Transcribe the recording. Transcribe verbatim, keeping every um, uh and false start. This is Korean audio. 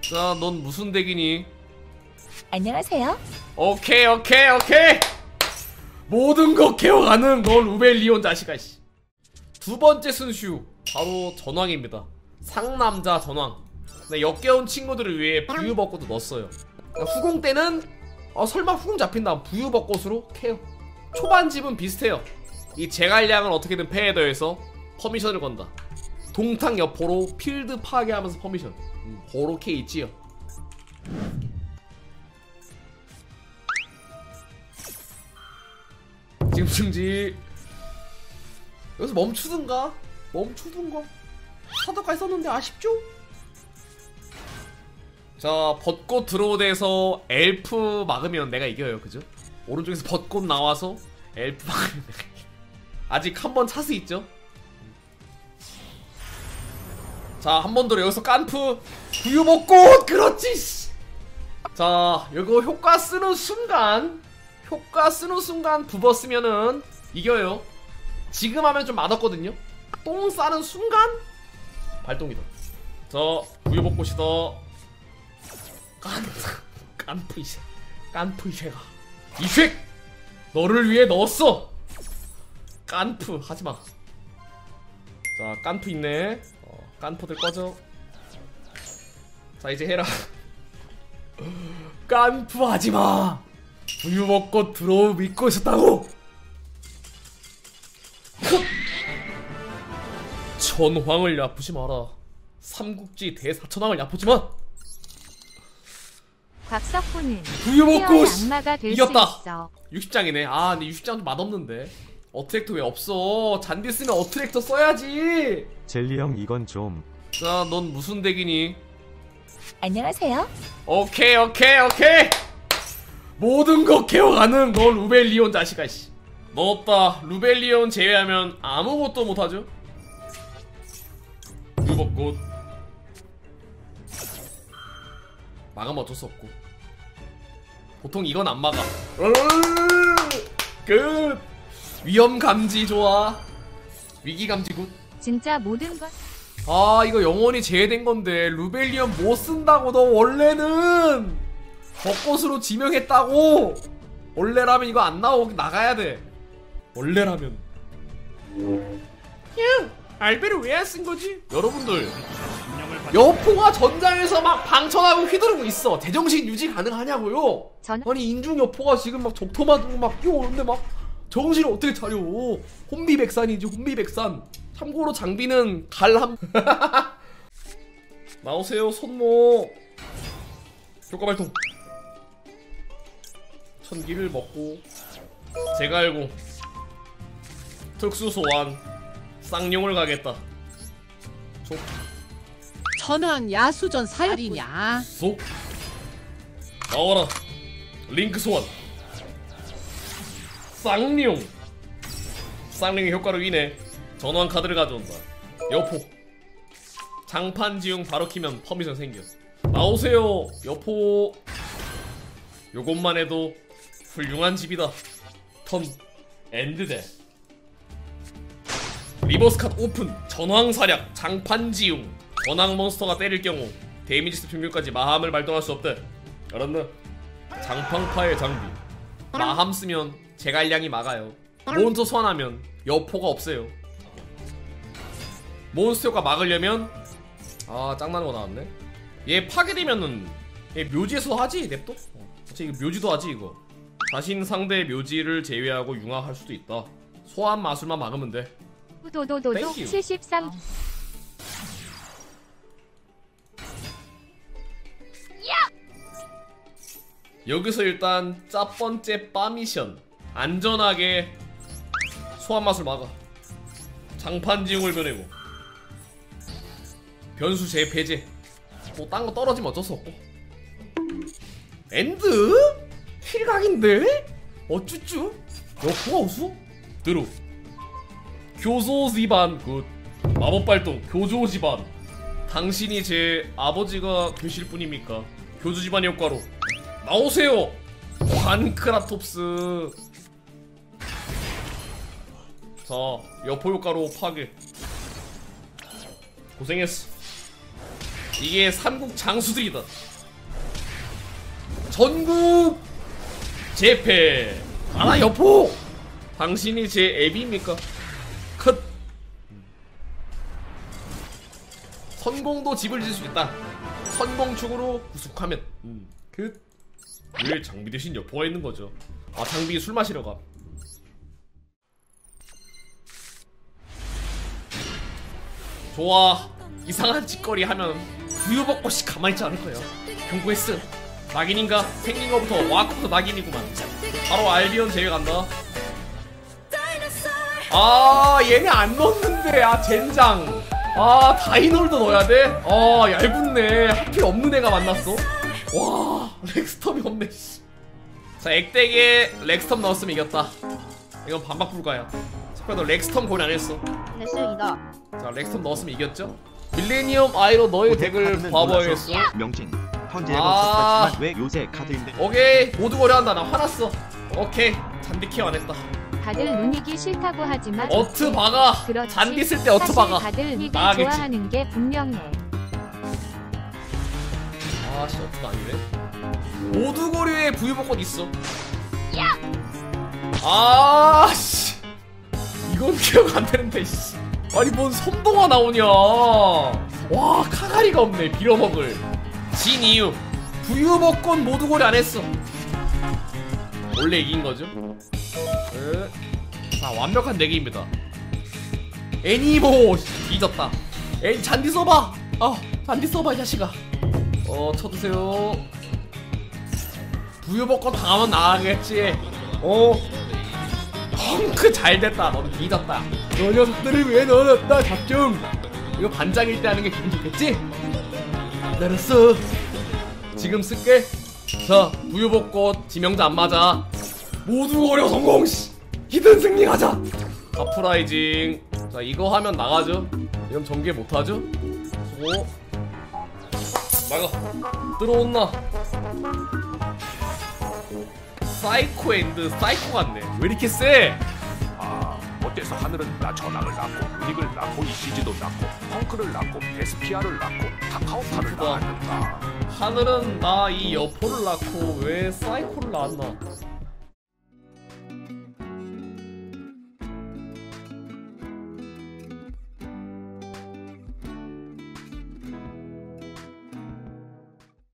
자, 넌 무슨 덱이니? 안녕하세요. 오케이 오케이 오케이. 모든 거 개혁하는 넌 루벨리온 자식아 씨. 두 번째 순슈 바로 전왕입니다. 상남자 전왕. 네, 역겨운 친구들을 위해 부유벚꽃도 넣었어요. 그러니까 후공 때는 어, 설마 후공 잡힌다 부유벚꽃으로 케어. 초반 집은 비슷해요. 이 제갈량을 어떻게든 패에 더해서 퍼미션을 건다. 동탕 여포로 필드 파괴하면서 퍼미션. 음, 그렇게 있지요. 지금 승지 여기서 멈추든가 멈추든가 사도까지 썼는데 아쉽죠? 자, 벚꽃 드로우에서 엘프 막으면 내가 이겨요. 그죠? 오른쪽에서 벚꽃 나와서 엘프 막으면 내가 이겨. 아직 한 번 차스 있죠? 자, 한 번 더 여기서 깐프 부유벚꽃. 그렇지. 자, 이거 효과 쓰는 순간 효과 쓰는 순간 부버 쓰면은 이겨요. 지금 하면 좀 맛없거든요. 똥 싸는 순간 발동이다. 자, 부유벚꽃이다. 깐, 깐프 이새 깐프 이새가 이색 너를 위해 넣었어. 깐프 하지마. 자, 깐프 있네. 어, 깐프들 꺼져. 자, 이제 해라. 깐프 하지마. 부유벚꽃 드로우 믿고 있었다고. 천황을 야푸지 마라. 삼국지 대사천왕을 야푸지마. 곽석훈은 부유벚꽃 악마가 될 이겼다. 수 있어. 육십 장이네. 아, 근데 육십 장 좀 맛없는데. 어트랙터 왜 없어? 잔디 쓰면 어트랙터 써야지. 젤리 형 이건 좀. 자, 넌 무슨 덱이니? 안녕하세요. 오케이 오케이 오케이. 모든 거 개혁하는 넌 루벨리온 자식아 씨. 너 없다. 루벨리온 제외하면 아무것도 못하죠. 부유벚꽃 막으면 어쩔 수 없고. 보통 이건 안 막아. 끝. 위험 감지 좋아. 위기 감지 굿. 진짜 모든 것. 아, 이거 영원히 제외된 건데 루벨리온 못 쓴다고. 너 원래는 벚꽃으로 지명했다고. 원래라면 이거 안 나오고 나가야 돼. 원래라면. 야, 알베를 왜 안 쓴 거지? 여러분들, 여포가 전장에서 막 방천하고 휘두르고 있어. 제정신 유지 가능하냐고요? 전... 아니, 인중 여포가 지금 막 적토만 두고 막 뛰어오는데 막 정신을 어떻게 차려? 혼비백산이지, 혼비백산. 참고로 장비는 갈함. 나오세요, 손모. 효과 발동. 천기를 먹고 제가 알고 특수 소환 쌍용을 가겠다. 쏙. 전황 야수전 살이냐? 쏙. 나와라. 링크 소환. 쌍용. 쌍용의 효과로 인해 전환 카드를 가져온다. 여포. 장판 지용 바로 키면 퍼미션 생겨. 나오세요, 여포. 요것만 해도 훌륭한 집이다. 턴 엔드데. 리버스 카드 오픈. 전황 사략. 장판 지용. 전황 몬스터가 때릴 경우 데미지 스텝 평균까지 마함을 발동할 수 없대. 알았나? 장팡파의 장비. 마함 쓰면 제갈량이 막아요. 몬스터 소환하면 여포가 없어요. 몬스터 효과 막으려면 아, 짱나는 거 나왔네. 얘 파괴되면은 얘 묘지에서 하지. 냅둬. 어차피 이거 묘지도 하지. 이거 자신 상대 묘지를 제외하고 융화할 수도 있다. 소환 마술만 막으면 돼. 도도도도 땡큐. 칠십삼. 여기서 일단 첫 번째 바 미션. 안전하게 소환 마술 막아. 장판 지용을 보내고 변수 재배제. 뭐 딴 거 떨어지면 어쩔 수 없고. 엔드? 힐각인데? 어쭈쭈? 여포가 우수? 드루. 교조 집안 굿. 마법 발동 교조 집안. 당신이 제 아버지가 되실 분입니까? 교조 집안 효과로 나오세요. 관크라톱스. 자, 여포 효과로 파괴. 고생했어. 이게 삼국 장수들이다. 전국 재패 하나 여포. 당신이 제 애비입니까? 컷. 선공도 집을 지을 수 있다. 선공축으로 구숙하면 음. 그 왜 장비 대신 여포가 있는 거죠. 아 장비 술 마시러 가. 좋아. 이상한 짓거리 하면 부유먹고씩 가만히 있지 않을 거예요. 경고했어. 낙인인가? 생긴 거부터 와꾸부터 낙인이구만. 바로 알비온 제외 간다. 아 얘네 안 넣었는데. 아 젠장. 아 다이놀도 넣어야 돼? 아 얇았네. 하필 없는 애가 만났어. 와 렉스텀이 없네. 자 액덱에 렉스텀 넣었으면 이겼다. 이건 반박 불가야. 잠깐 너 렉스텀 고민 안 했어. 레슬이다. 자 렉스텀 넣었으면 이겼죠? 밀레니엄 아이로 너의 덱을 봐봐야겠어. 명진 현재 아. 멈췄지만 왜 요새 카드인데? 오케이 모두 거래한다. 나 화났어. 오케이 잔디 케어 안 했다. 다들 눈이기 싫다고 하지만 어트 박아. 그렇지. 잔디 쓸 때 어트 사실 박아. 다들 닉을 나가겠지. 좋아하는 게 분명해. 아씨 어트가 아니네. 모두 거래에 부유복권 있어. 아씨 이건 기억 안 되는데 씨. 아니 뭔 섬동화 나오냐. 와 카가리가 없네. 빌어먹을 진 이유 부유복권 모두 거래 안 했어. 원래 이긴 거죠. 네. 자 완벽한 내기입니다. 애니모 뒤졌다. 애 잔디 써봐. 아 잔디 써봐 이 자식아. 어 쳐주세요. 부유복권 당하면 나가겠지. 어 헝크 잘됐다. 넌 뒤졌다. 너 녀석들을 왜 넣어놨다. 잡중. 이거 반장일 때 하는 게 기분 좋겠지? 기다렸어. 지금 쓸게. 자 부유복권 지명자 안 맞아. 모두 어려 성공. 히든 승리 가자. 아프라이징. 자 이거 하면 나가죠. 이건 전개 못하죠. 수고. 나가. 들어온나. 사이코 앤드 사이코 같네. 왜 이렇게 세? 아, 어때서 하늘은 나 전황을 낳고 유닉을 낳고 이시지도 낳고 펑크를 낳고 데스피아를 낳고 카카오파를 그거. 낳았는가. 하늘은 나 이 여포를 낳고 왜 사이코를 낳았나?